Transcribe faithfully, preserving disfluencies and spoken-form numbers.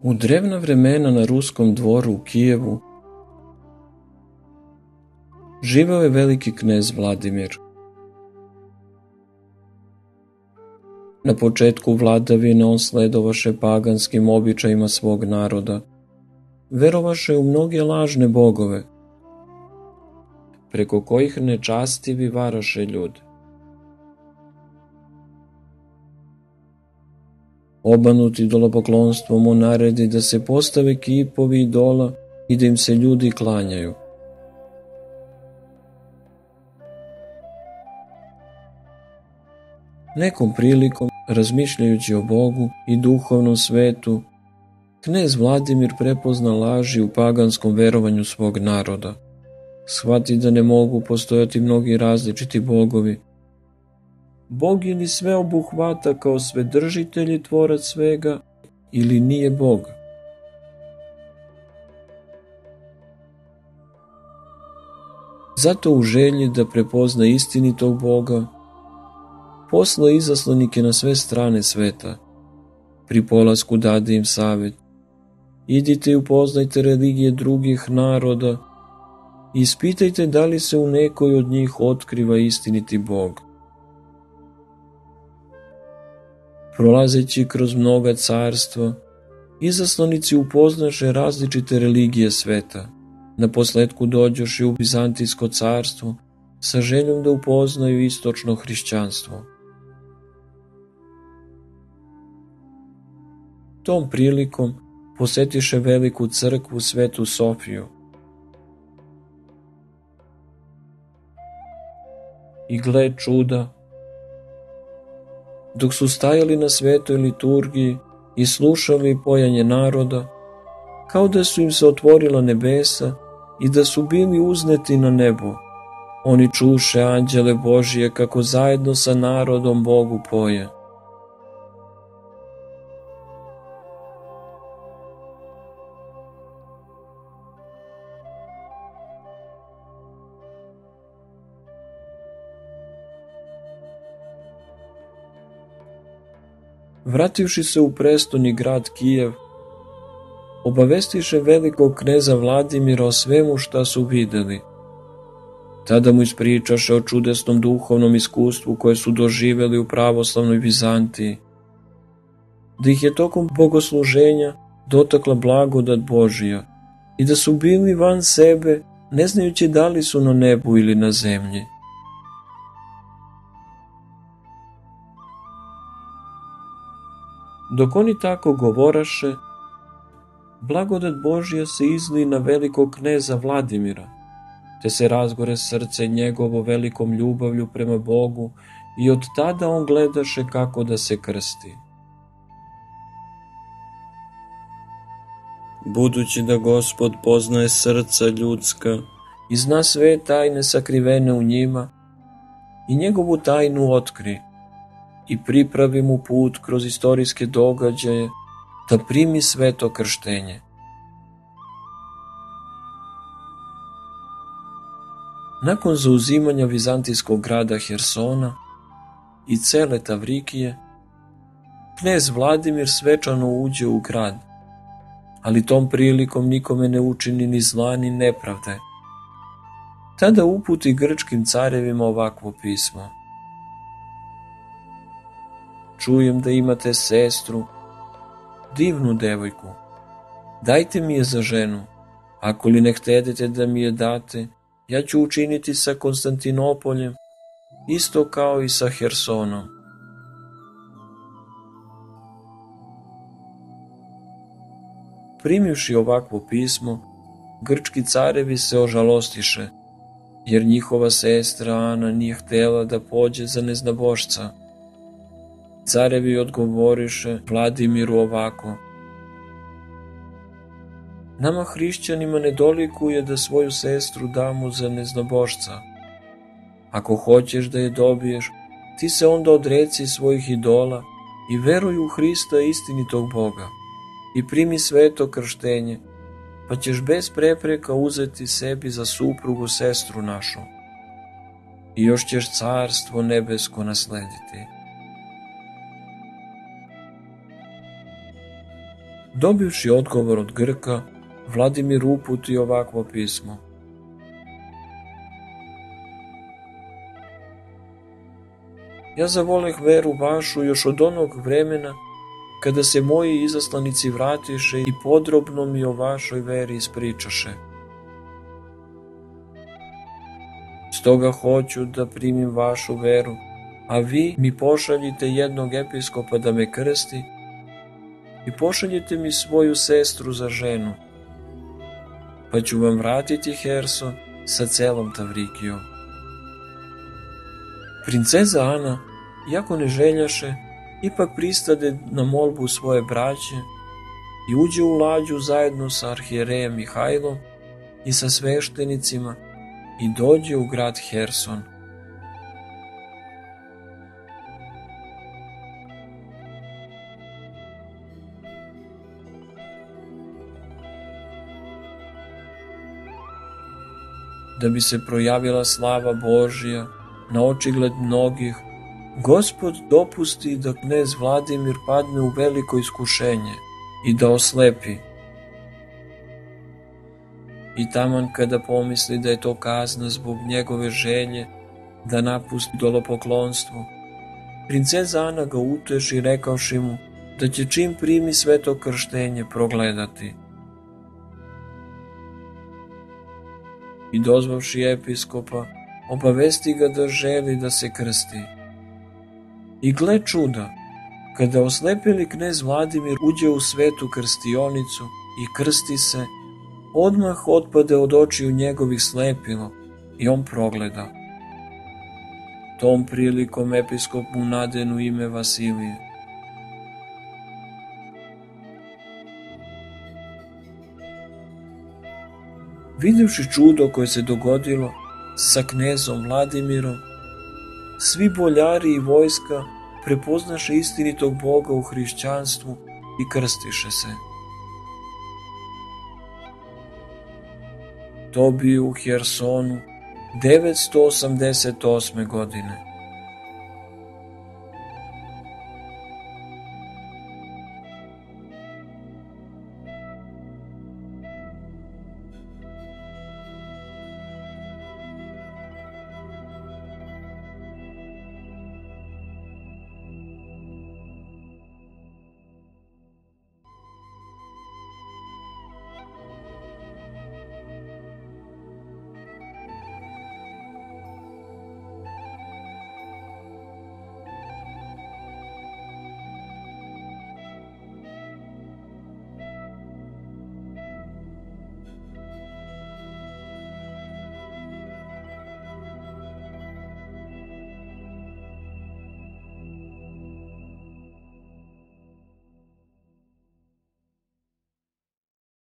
U drevna vremena na ruskom dvoru u Kijevu živeo je veliki knez Vladimir. Na početku vladavine on sledovaše paganskim običajima svog naroda, verovaše u mnoge lažne bogove, preko kojih nečastivi varaše ljude. Obanut idolopoklonstvom on naredi da se postave kipovi idola i da im se ljudi klanjaju. Nekom prilikom, razmišljajući o Bogu i duhovnom svetu, knez Vladimir prepozna laži u paganskom verovanju svog naroda. Shvati da ne mogu postojati mnogi različiti bogovi. Bog ili sve obuhvata kao svedržitelj i tvorac svega, ili nije Bog. Zato u želji da prepozna istinitog Boga, posla izaslanike na sve strane sveta. Pri polasku dade im savjet: idite i upoznajte religije drugih naroda i ispitajte da li se u nekoj od njih otkriva istiniti Bog. Prolazeći kroz mnoga carstva, izaslanici upoznaše različite religije sveta. Naposletku dođoše u Bizantijsko carstvo sa željom da upoznaju istočno hrišćanstvo. Tom prilikom posetiše veliku crkvu Svetu Sofiju. I gle čuda, dok su stajali na svetoj liturgiji i slušali pojanje naroda, kao da su im se otvorila nebesa i da su bili uzneti na nebo, oni čuše anđele Božije kako zajedno sa narodom Bogu poje. Vrativši se u prestoni grad Kijev, obavestiše velikog kneza Vladimira o svemu šta su videli. Tada mu ispričaše o čudesnom duhovnom iskustvu koje su doživeli u pravoslavnoj Bizantiji, da ih je tokom bogosluženja dotakla blagodat Božija i da su bili van sebe, ne znajući da li su na nebu ili na zemlji. Dok oni tako govoraše, blagodat Božja se izli na velikog kneza Vladimira, te se razgore srce njegovo velikom ljubavlju prema Bogu i od tada on gledaše kako da se krsti. Budući da Gospod poznaje srca ljudska i zna sve tajne sakrivene u njima, i njegovu tajnu otkri i pripravi mu put kroz istorijske događaje da primi sveto krštenje. Nakon zauzimanja vizantijskog grada Hersona i cele Tavrikije, knez Vladimir svečano uđe u grad, ali tom prilikom nikome ne učini ni zla ni nepravde. Tada uputi grčkim carevima ovakvo pismo: čujem da imate sestru, divnu devojku. Dajte mi je za ženu. Ako li ne htedete da mi je date, ja ću učiniti sa Konstantinopoljem isto kao i sa Hersonom. Primivši ovakvo pismo, grčki carevi se ožalostiše, jer njihova sestra Ana nije htela da pođe za neznabošca. Carevi odgovoriše Vladimiru ovako: nama hrišćanima ne dolikuje da svoju sestru damo za neznabošca. Ako hoćeš da je dobiješ, ti se onda odreci svojih idola i veruj u Hrista istinitog Boga i primi sveto krštenje, pa ćeš bez prepreka uzeti sebi za suprugu sestru našu i još ćeš carstvo nebesko naslediti. Dobivši odgovor od Grka, Vladimir uputi ovakvo pismo. Ja zavoleh veru vašu još od onog vremena kada se moji izaslanici vratiše i podrobno mi o vašoj veri ispričaše. Stoga hoću da primim vašu veru, a vi mi pošaljite jednog episkopa da me krsti i pošaljite mi svoju sestru za ženu, pa ću vam vratiti Herson sa celom Tavrikijom. Princeza Ana, iako ne željaše, ipak pristade na molbu svoje braće i uđe u lađu zajedno sa arhijerejem Mihajlom i sa sveštenicima i dođe u grad Herson. Da bi se projavila slava Božja na očigled mnogih, Gospod dopusti da knez Vladimir padne u veliko iskušenje i da oslepi. I taman kada pomisli da je to kazna zbog njegove želje da napusti idolopoklonstvo, princeza Ana ga uteši rekavši mu da će čim primi sveto krštenje progledati. I dozvavši episkopa, obavesti ga da želi da se krsti. I gle čuda, kada oslepili knez Vladimir uđe u svetu krstionicu i krsti se, odmah otpade od očiju njegovih slepilo i on progleda. Tom prilikom episkop mu nadenu ime Vasilije. Videvši čudo koje se dogodilo sa knezom Vladimirom, svi boljari i vojska prepoznaše istinitog Boga u hrišćanstvu i krstiše se. To bio u Hersonu devetsto osamdeset osme godine.